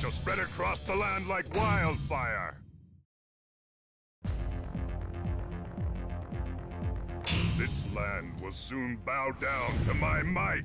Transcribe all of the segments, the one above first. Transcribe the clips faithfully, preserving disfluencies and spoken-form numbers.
shall spread across the land like wildfire. This land will soon bow down to my might.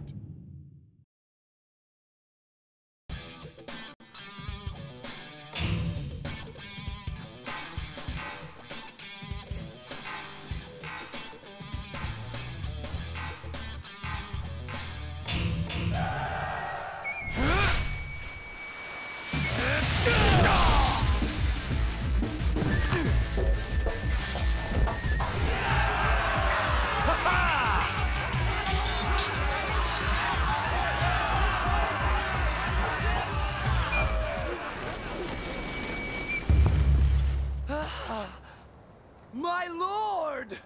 My lord!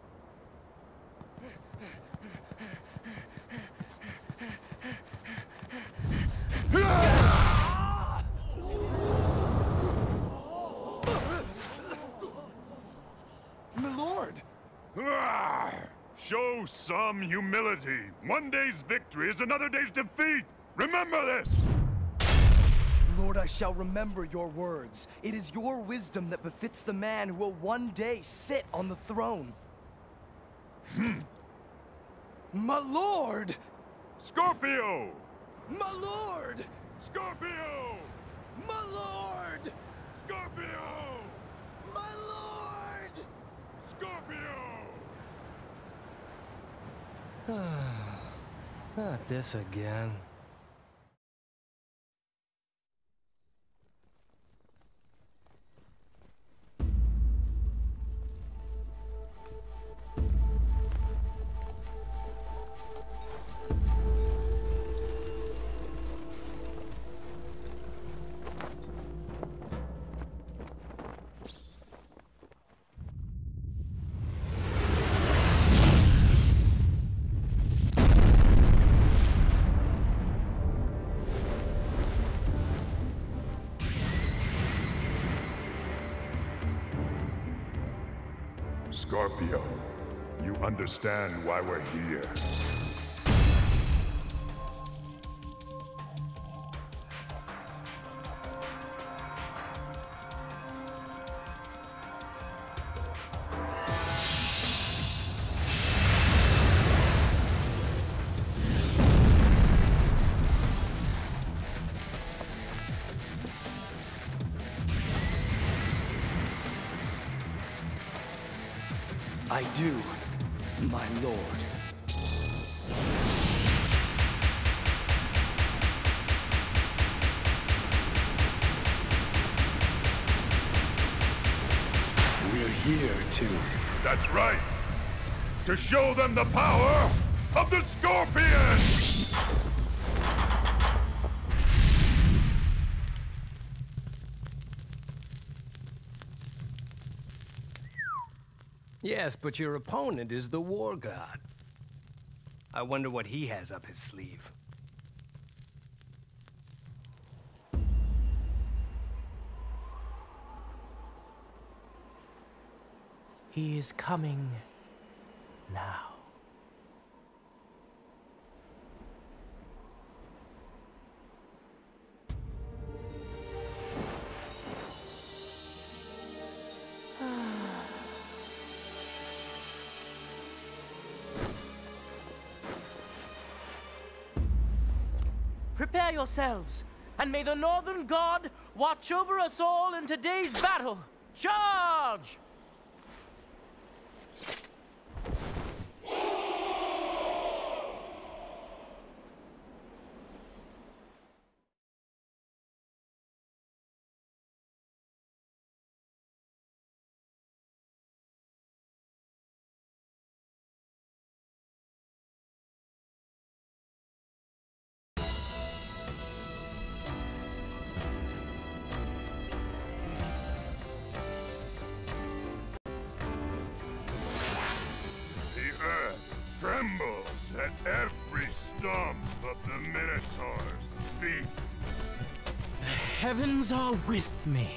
My lord! Ah, show some humility. One day's victory is another day's defeat. Remember this! Lord, I shall remember your words. It is your wisdom that befits the man who will one day sit on the throne. Hmm. My lord! Scorpio! My lord! Scorpio! My lord! Scorpio! My lord! Scorpio! Not this again. Scorpio, you understand why we're here. I do, my lord. We're here to... That's right! To show them the power of the Scorpion! Yes, but your opponent is the War God. I wonder what he has up his sleeve. He is coming now. Prepare yourselves, and may the Northern God watch over us all in today's battle. Charge! Trembles at every stomp of the Minotaur's feet. The heavens are with me.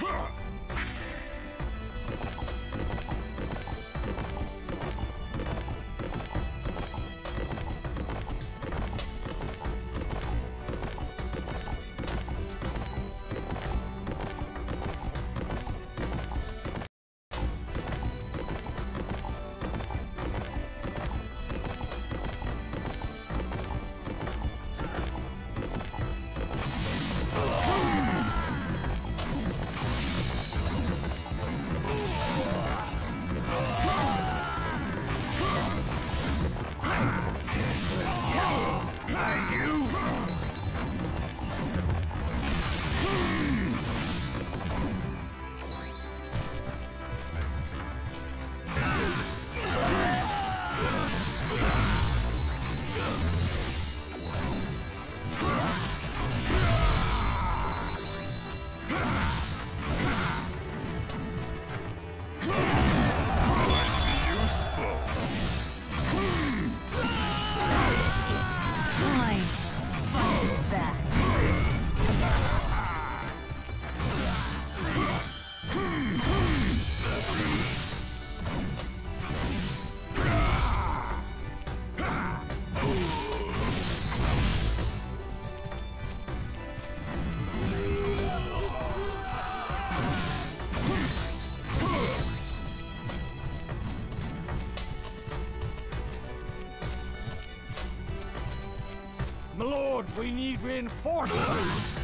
My lord, we need reinforcements!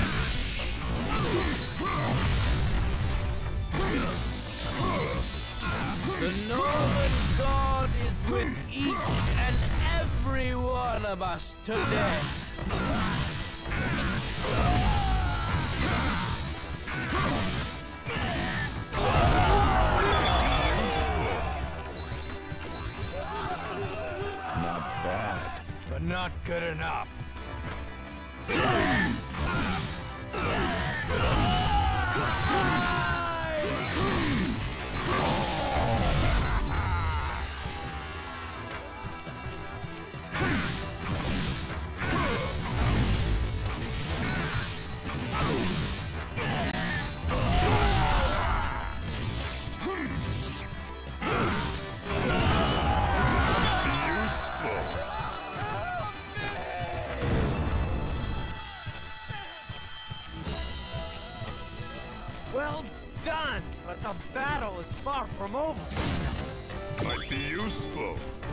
The Northern God is with each and every one of us today. Not bad, but not good enough. Well done, but the battle is far from over. Might be useful.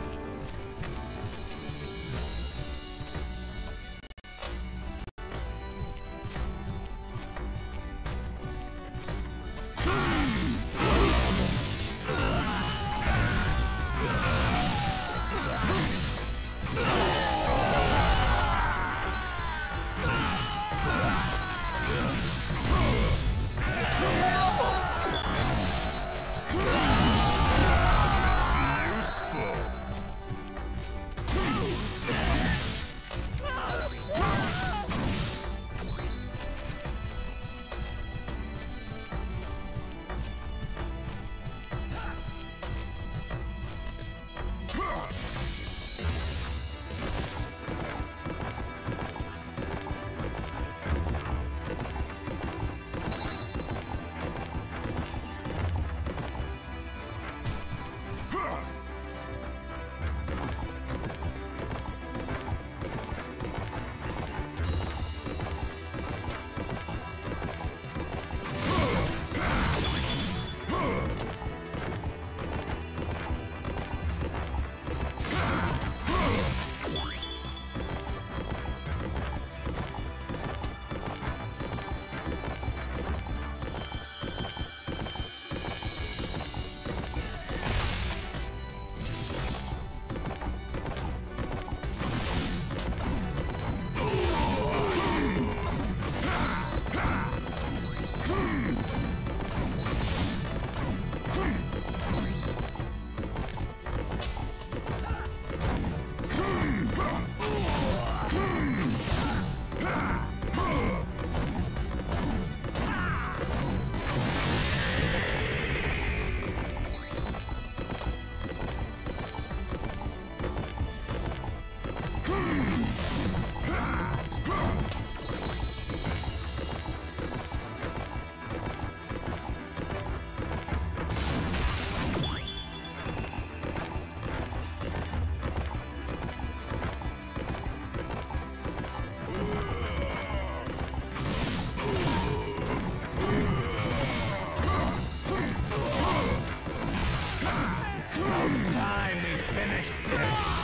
Time we finish this.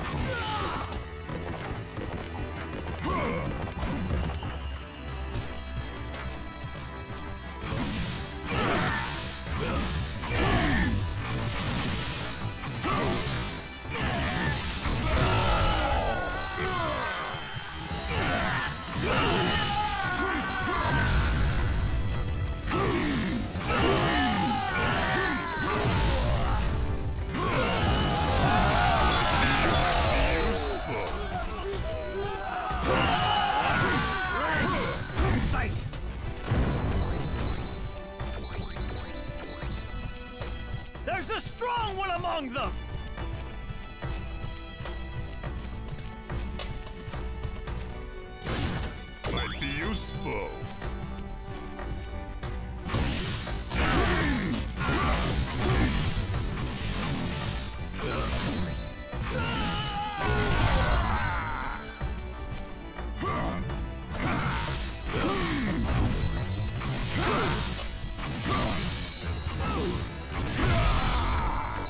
There's a strong one among them! Might be useful.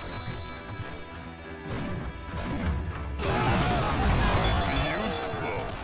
Useful.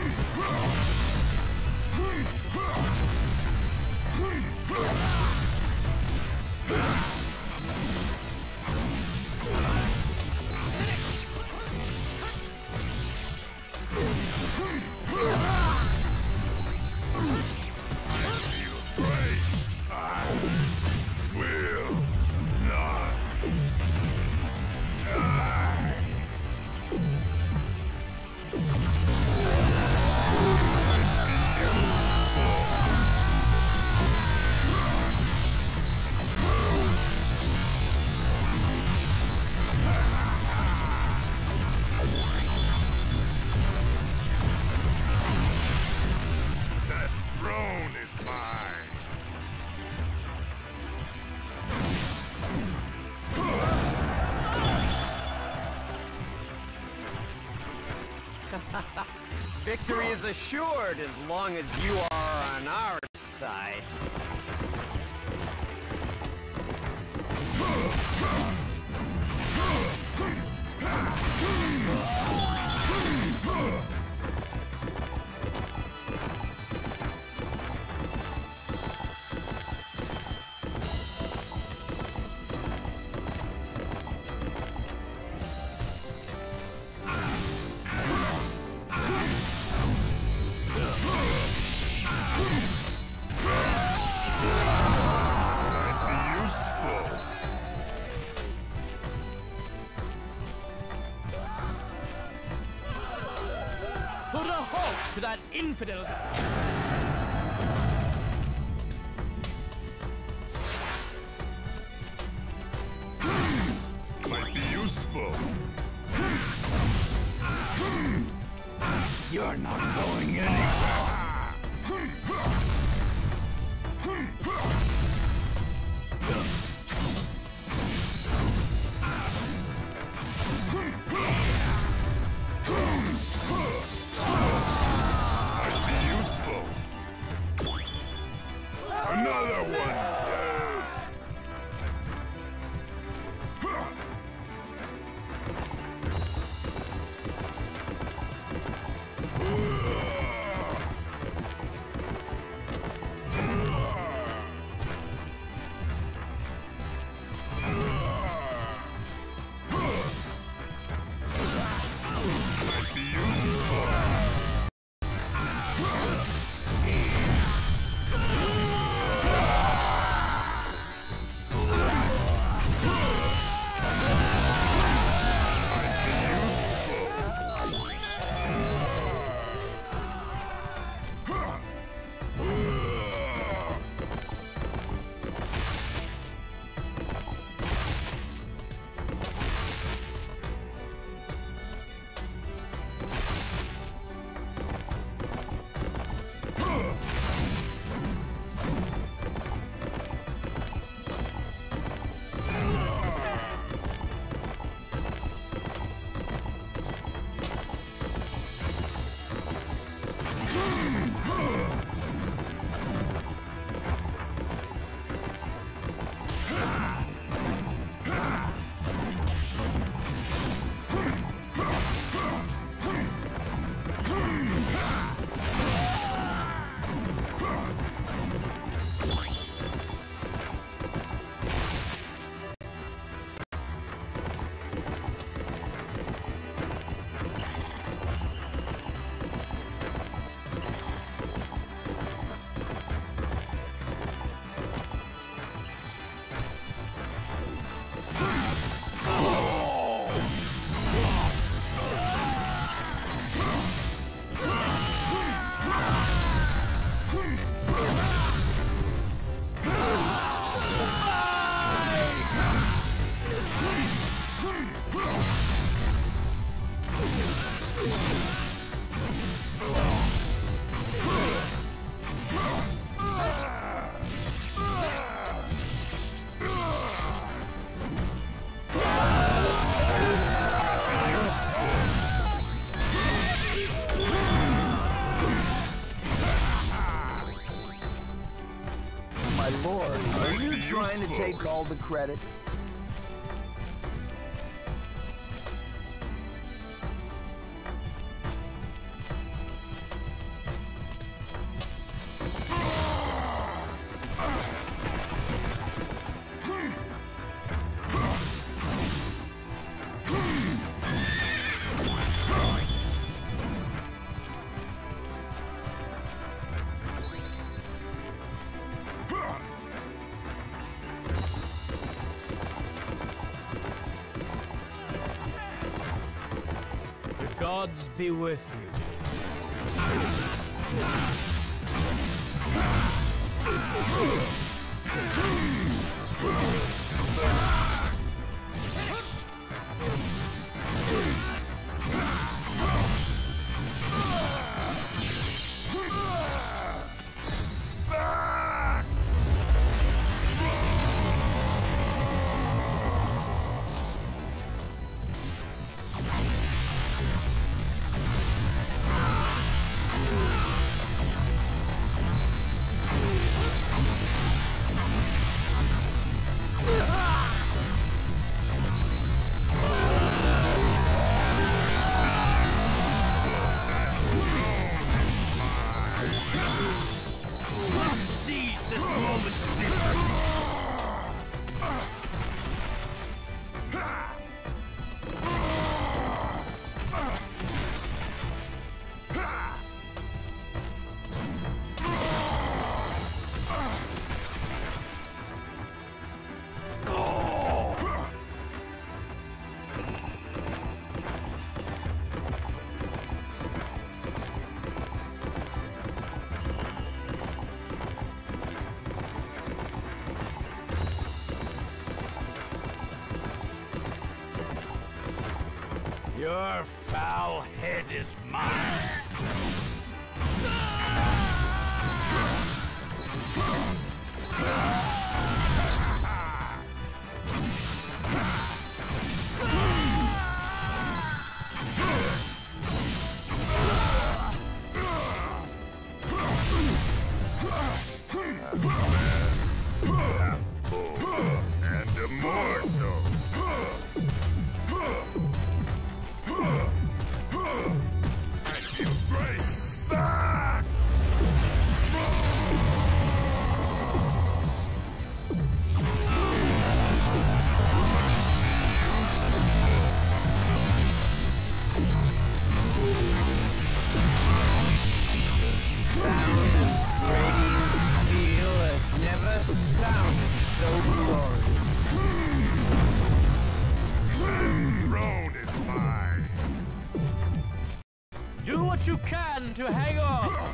Victory is assured as long as you are on our side. Put a halt to that infidel's... Might be useful. You're not going anywhere. Another one! Might be useful. My lord, are you trying to take all the credit? gods be with Your foul head is mine. And immortal. I feel great. Ah! Radiant steel has never sounded so glorious. The throne is mine. Do what you can to hang on.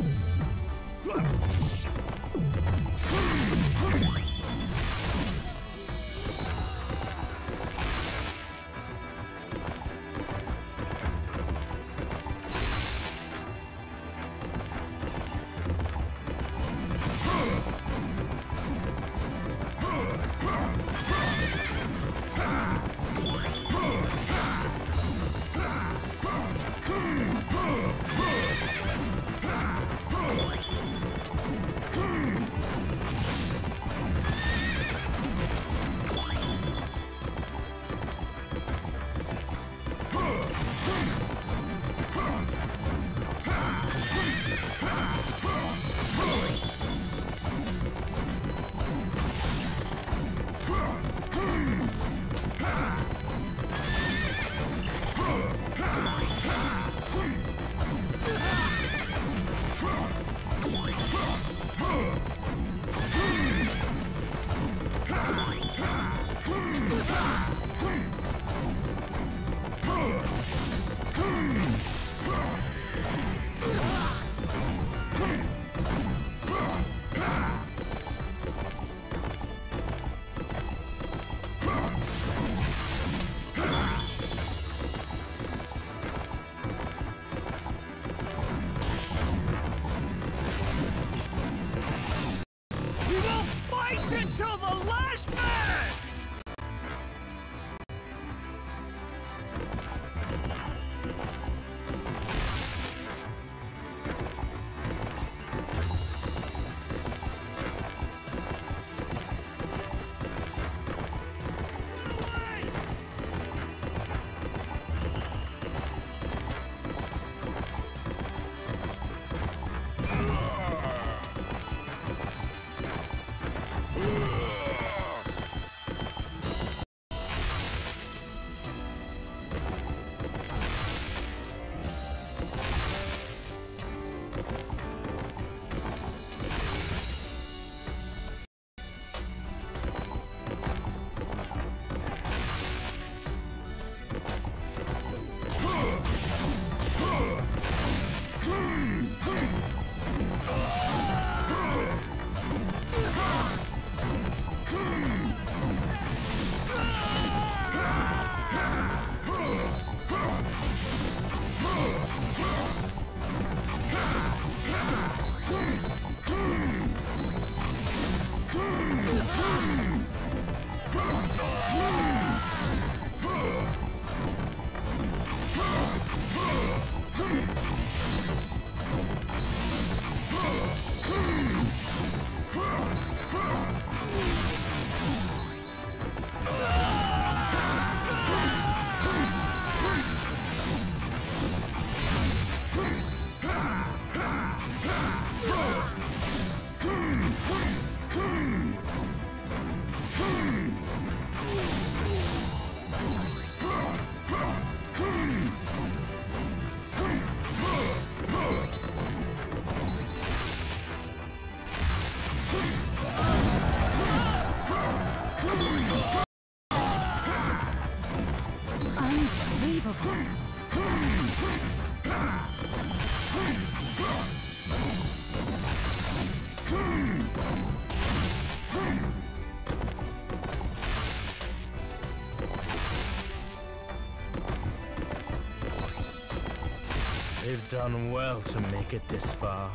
We will fight until the last man! They've done well to make it this far.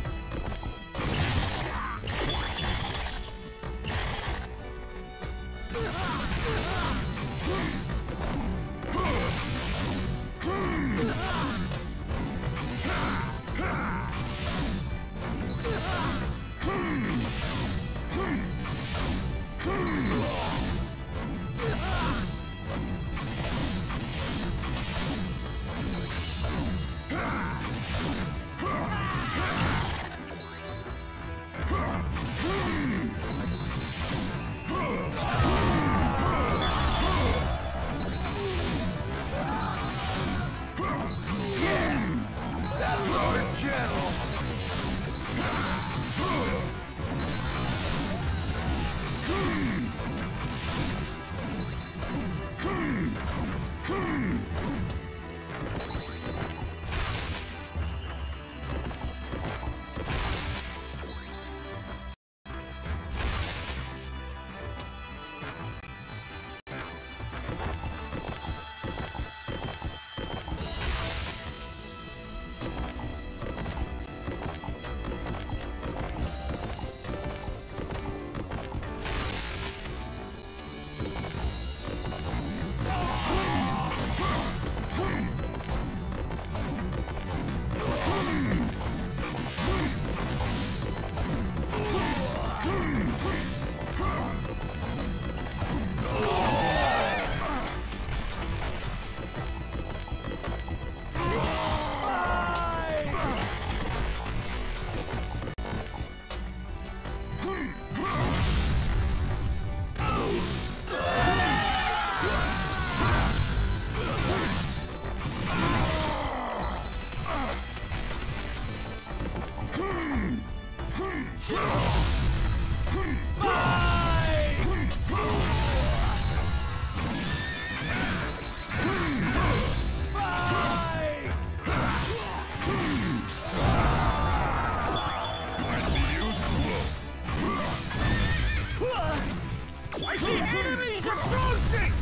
I see enemies approaching!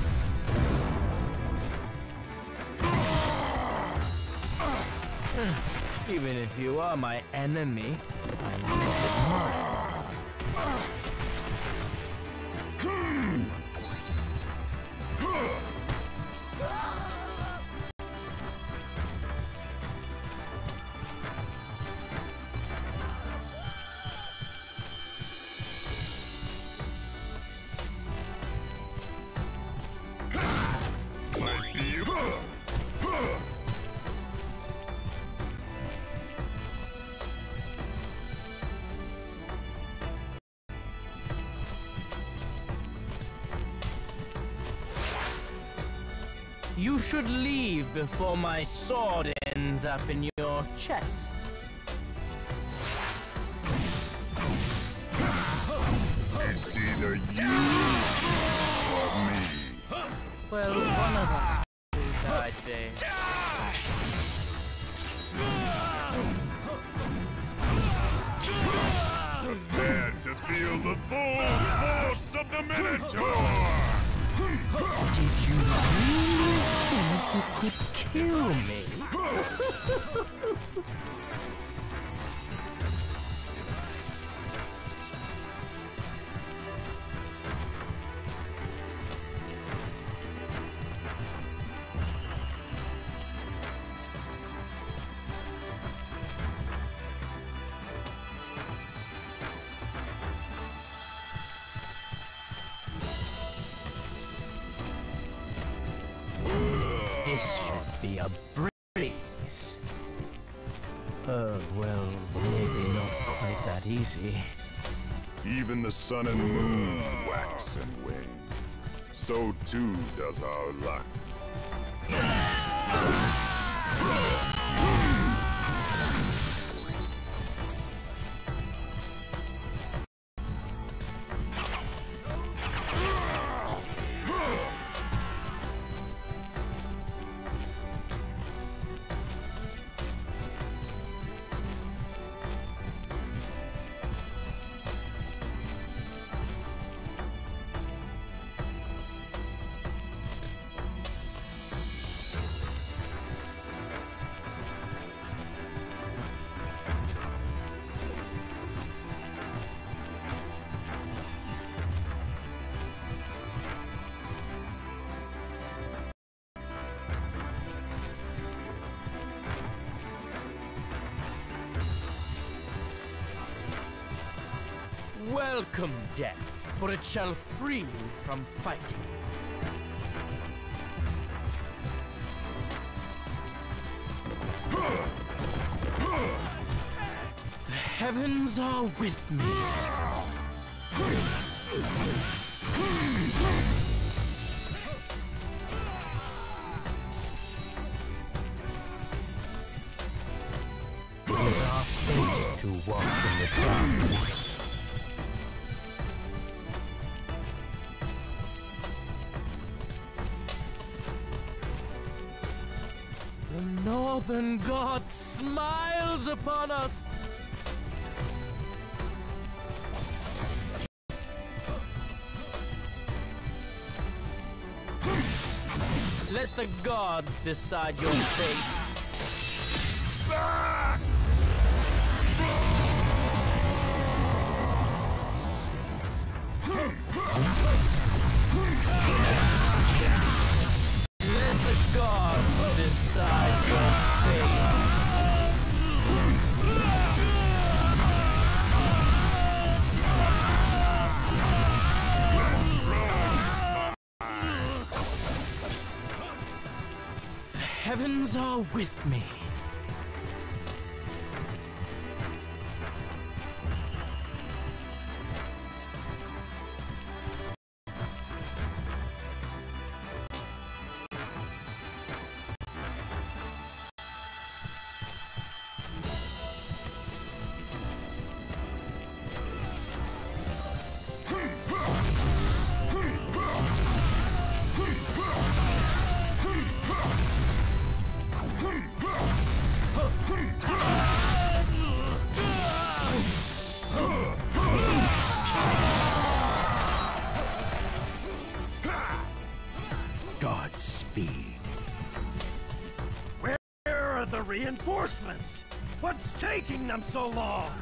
Even if you are my enemy, I'm still mine. You should leave before my sword ends up in your chest. It's either you or me. Well, one of us will die today. Prepare to feel the full force of the Minotaur! Did you really think you could kill me? This should be a breeze. Oh, well, maybe not quite that easy. Even the sun and moon wax and wane. So too does our luck. Welcome, death, for it shall free you from fighting. The heavens are with me. It is our fate to walk in the darkness. The Northern God smiles upon us. Let the gods decide your fate. Let the gods decide your fate. The heavens are with me. Godspeed. Where are the reinforcements? What's taking them so long?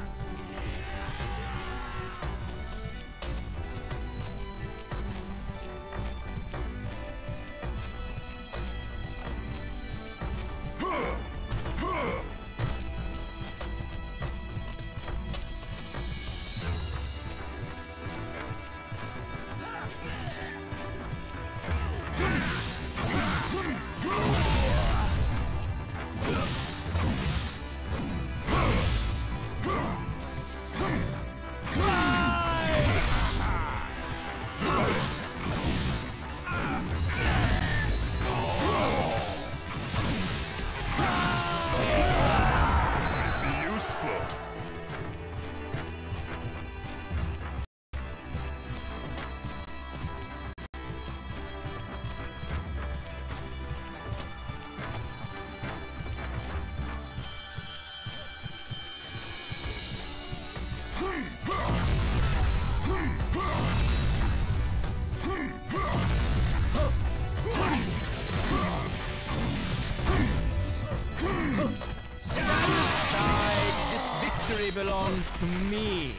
Belongs to me.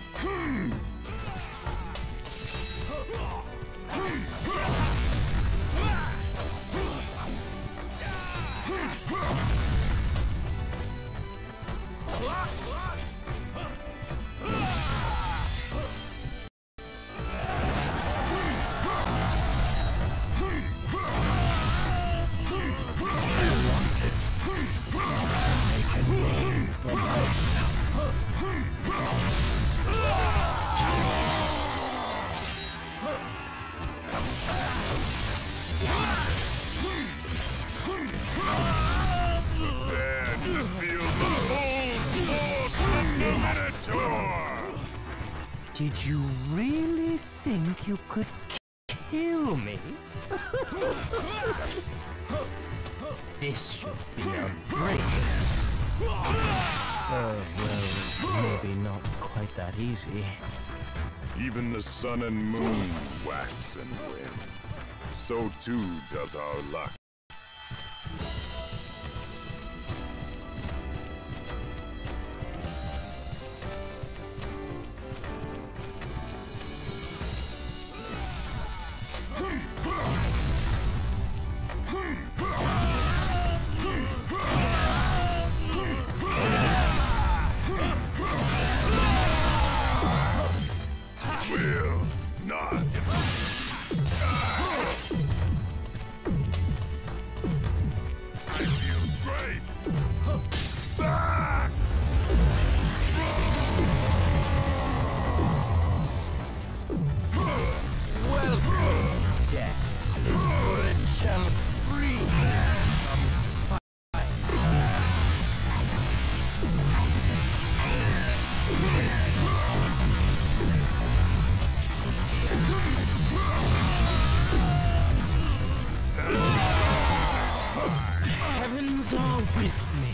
Did you really think you could kill me? This should be a breeze. Oh, well, maybe not quite that easy. Even the sun and moon wax and wane. So too does our luck. with me.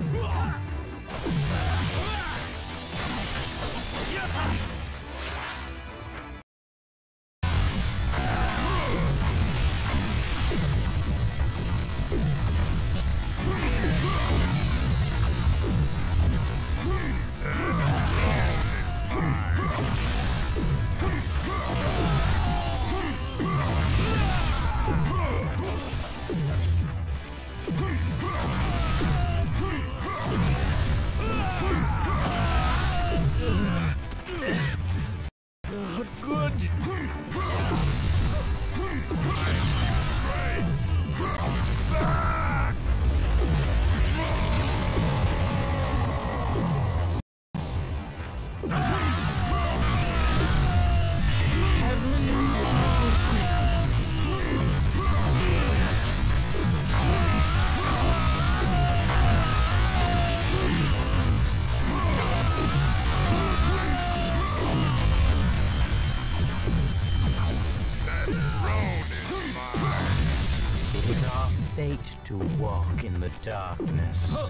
Fate to walk in the darkness.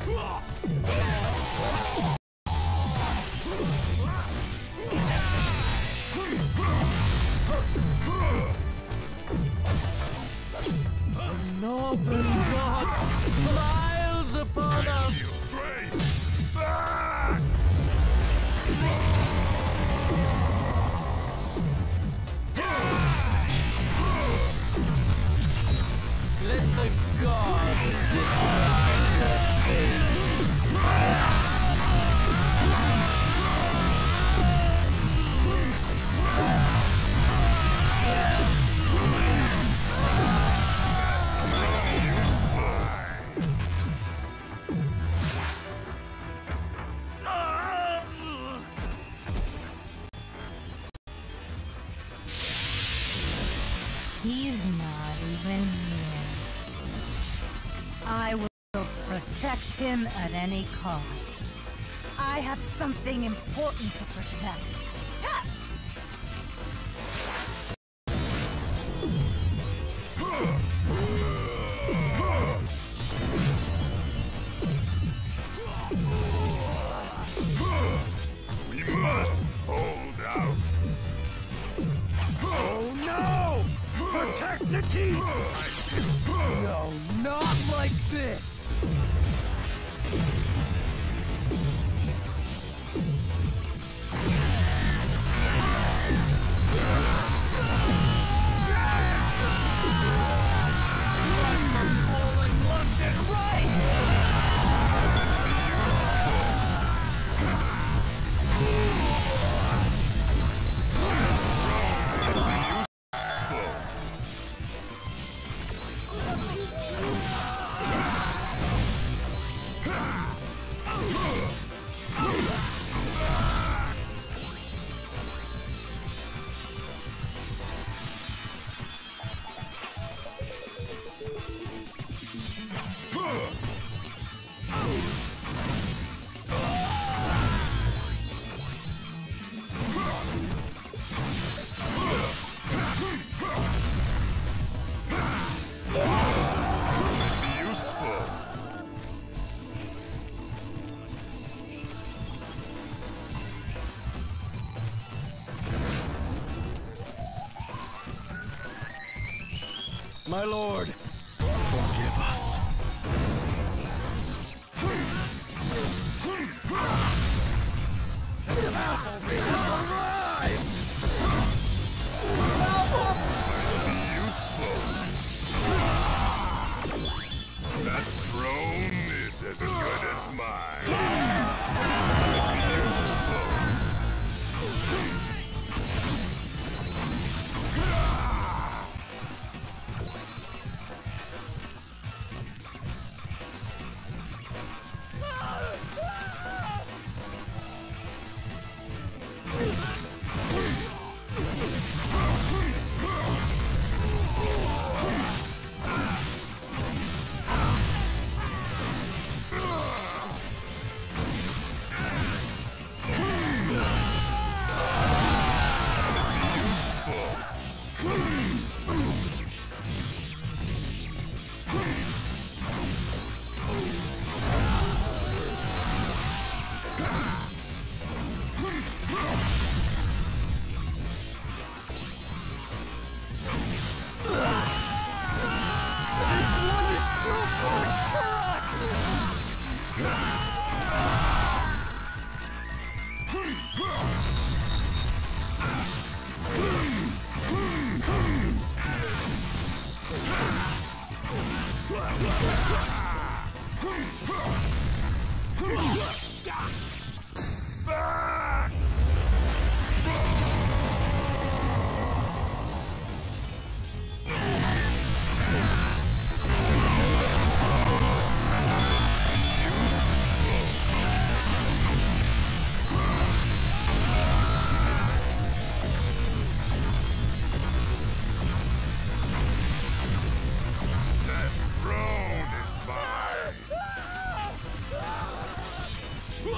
The Northern God smiles upon us. Let the gods decide their fate. He's not even here. I will protect him at any cost. I have something important to protect. We must hold out. Oh no! Protect the teeth! No, not like this! My lord, forgive us. That throne is as good as mine.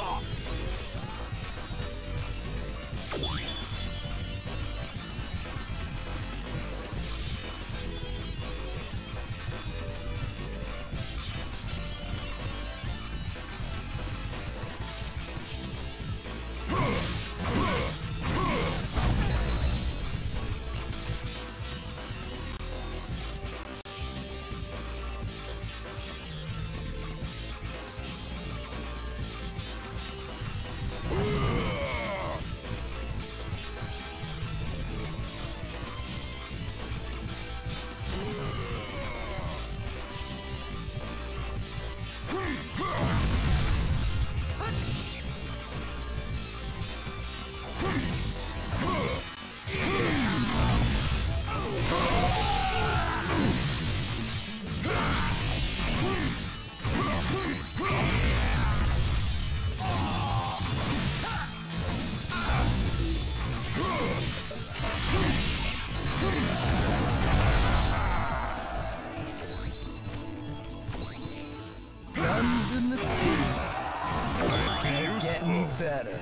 In the city. This can't get any better.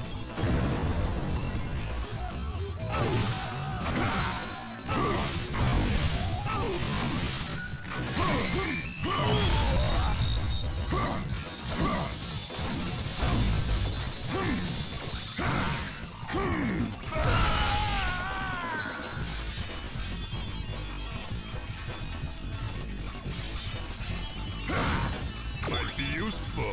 Might be useful.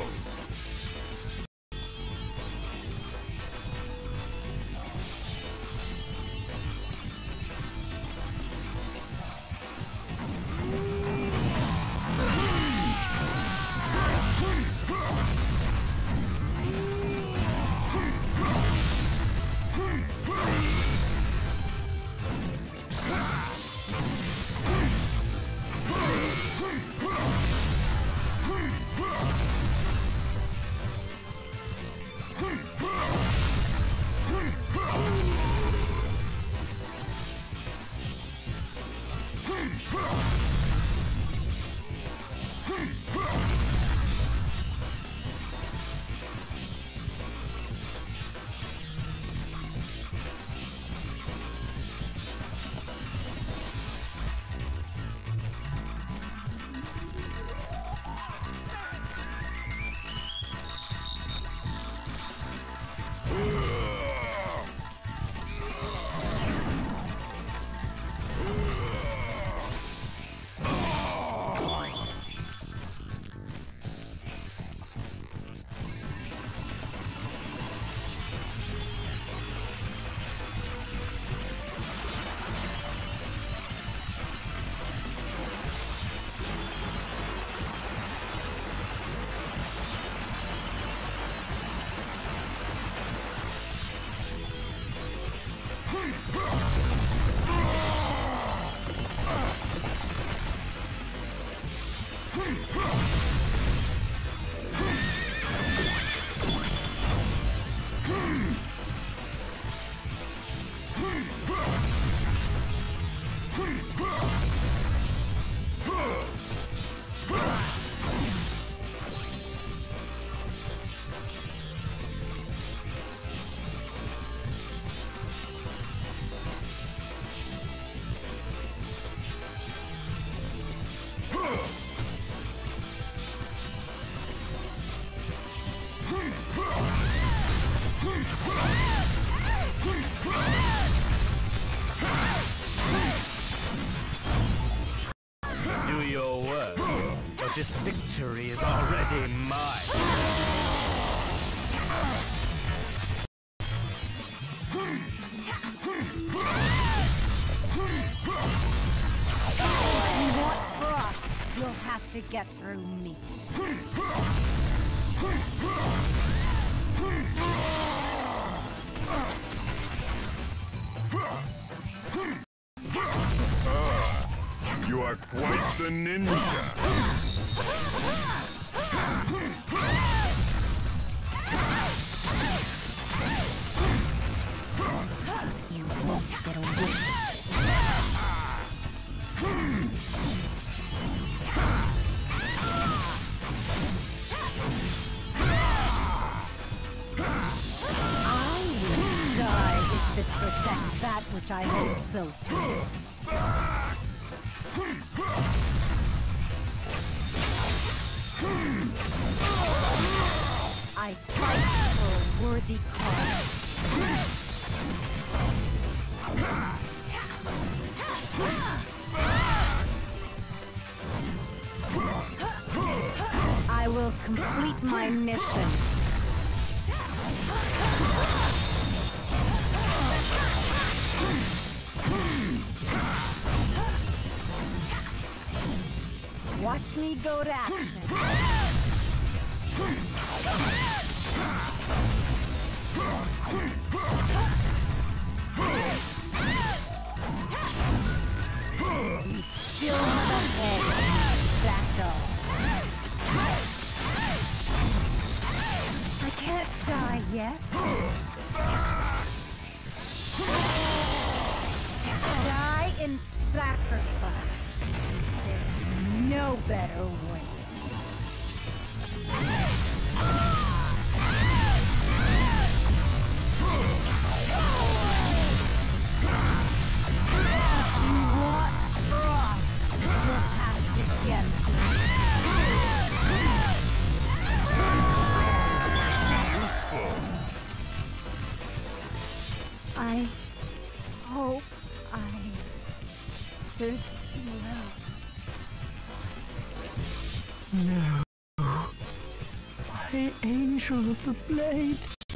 Do your work, but this victory is already mine. What you want frost, you'll have to get through me. You are quite the ninja. You won't get away. it protects that which I hold so dear. I fight for a worthy cause. I will complete my mission. Watch me go to action. You'd still have a head, that's all. I can't die yet. Die in sacrifice. There's no better way. I hope I served you well. No. My angel of the blade.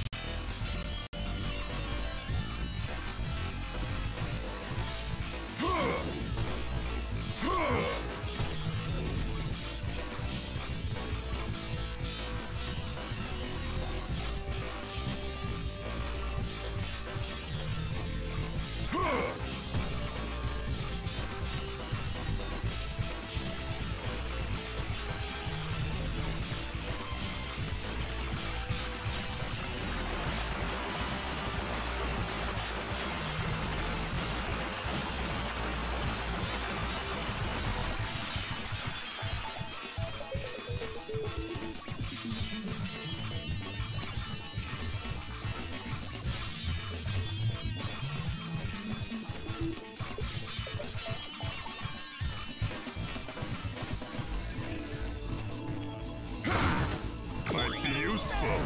Might be useful.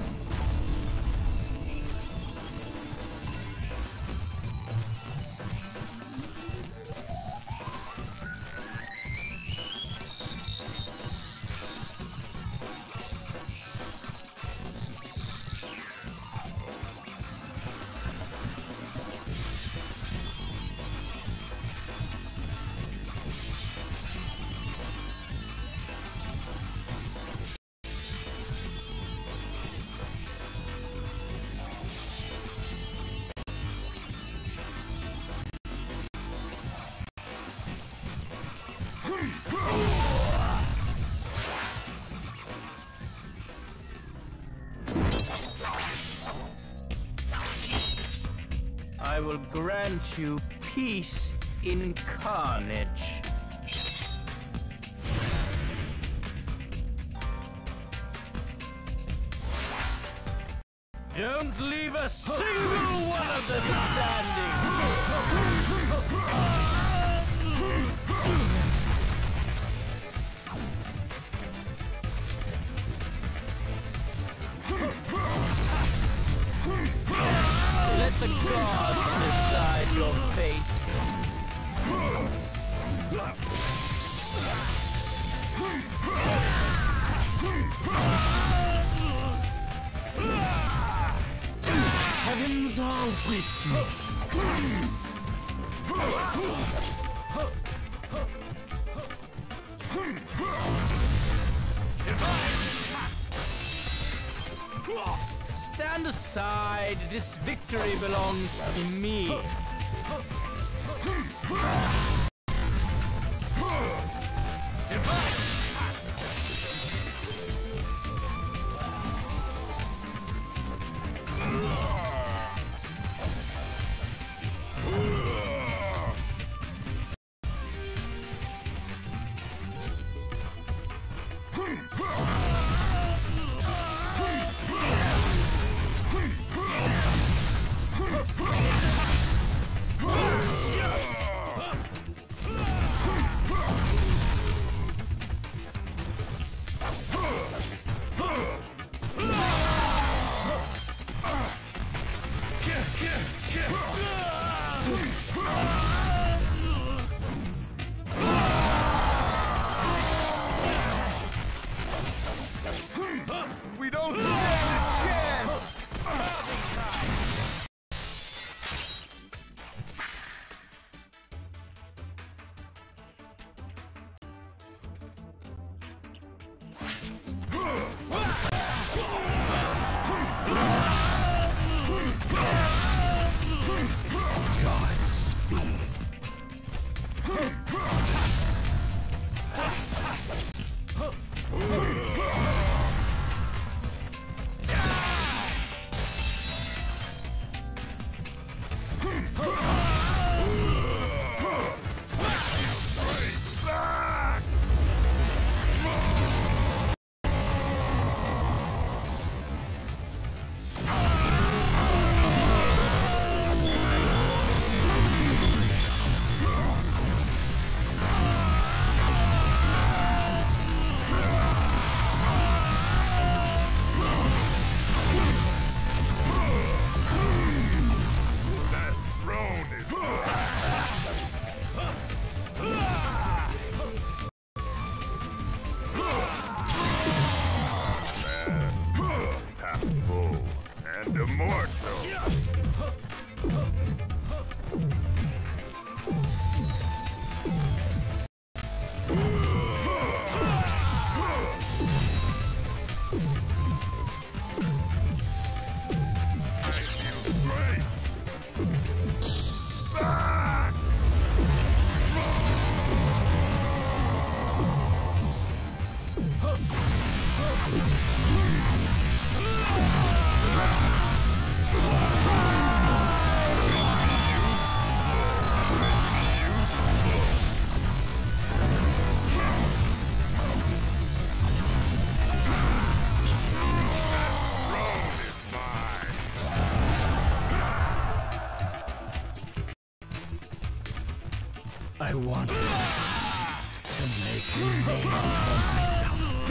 I will grant you peace in carnage. Don't leave a single one of them standing! Let the gods decide your fate. Heavens are with me. Stand aside. This victory belongs to me. Huh! and immortal. I want to make a name for myself.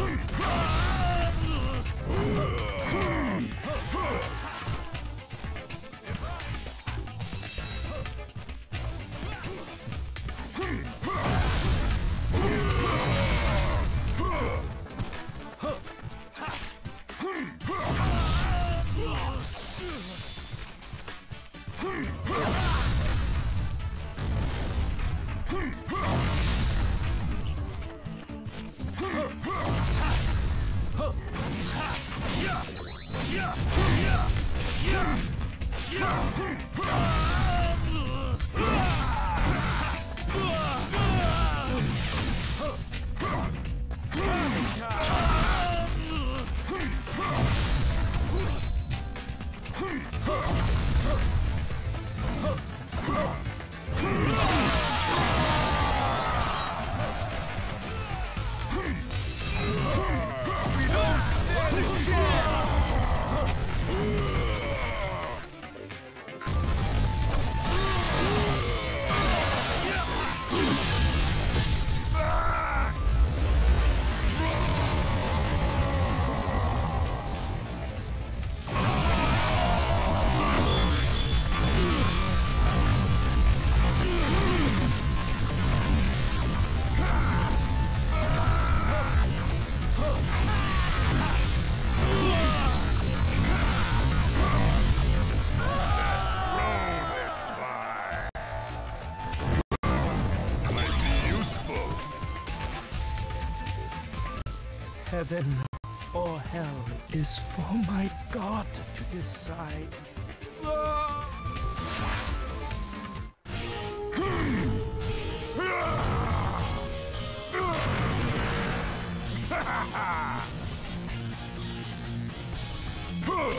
Heaven or hell is for my God to decide.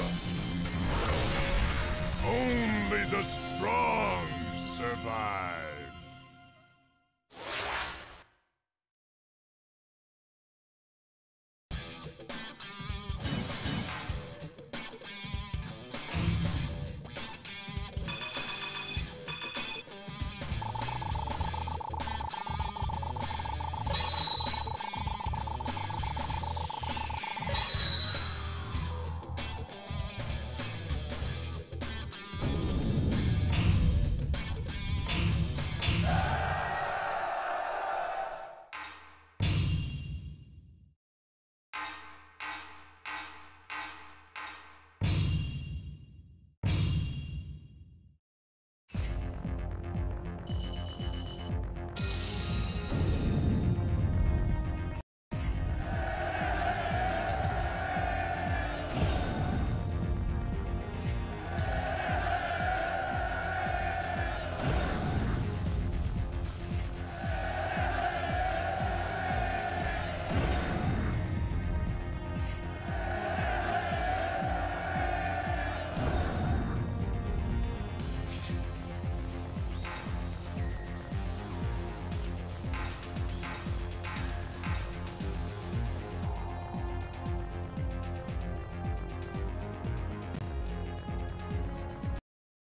Only the strong survive.